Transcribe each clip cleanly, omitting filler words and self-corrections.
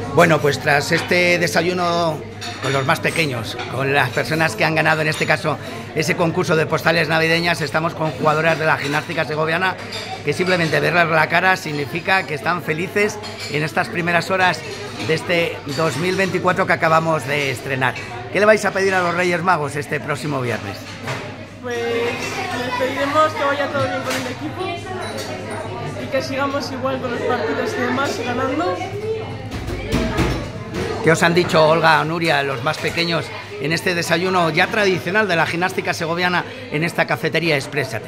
Bueno, pues tras este desayuno con los más pequeños, con las personas que han ganado en este caso ese concurso de postales navideñas, estamos con jugadoras de la gimnástica segoviana que simplemente verlas la cara significa que están felices en estas primeras horas de este 2024 que acabamos de estrenar. ¿Qué le vais a pedir a los Reyes Magos este próximo viernes? Pues les pediremos que vaya todo bien con el equipo y que sigamos igual con los partidos y demás ganando. ¿Qué os han dicho Olga, Nuria, los más pequeños, en este desayuno ya tradicional de la gimnástica segoviana en esta cafetería Exprésate?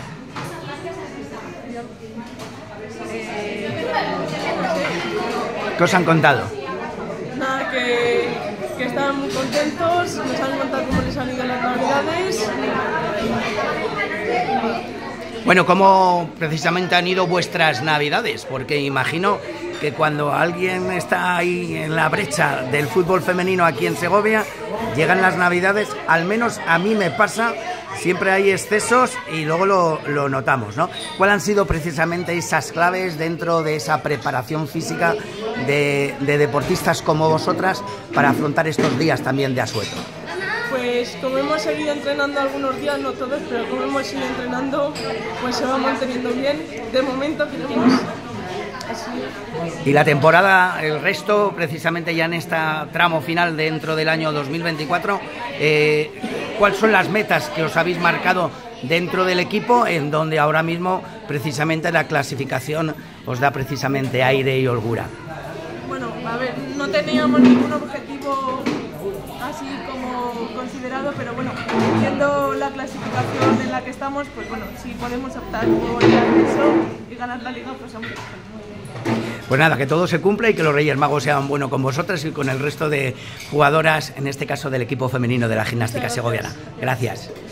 ¿Qué os han contado? Nada, que estaban muy contentos, nos han contado cómo les han ido las navidades. Bueno, ¿cómo precisamente han ido vuestras navidades? Porque imagino que cuando alguien está ahí en la brecha del fútbol femenino aquí en Segovia, llegan las navidades, al menos a mí me pasa, siempre hay excesos y luego lo notamos, ¿no? ¿Cuáles han sido precisamente esas claves dentro de esa preparación física de deportistas como vosotras para afrontar estos días también de asueto? Pues como hemos seguido entrenando algunos días, no todos, pero como hemos seguido entrenando, pues se va manteniendo bien. De momento queremos así. Y la temporada, el resto, precisamente ya en este tramo final dentro del año 2024, ¿cuáles son las metas que os habéis marcado dentro del equipo, en donde ahora mismo precisamente la clasificación os da precisamente aire y holgura? Bueno, a ver, no teníamos ningún objetivo así como considerado, pero bueno, viendo la clasificación en la que estamos, pues bueno, si podemos optar por el ascenso y ganar la liga, pues hombre. Pues nada, que todo se cumpla y que los Reyes Magos sean buenos con vosotras y con el resto de jugadoras, en este caso del equipo femenino de la gimnástica segoviana. Gracias.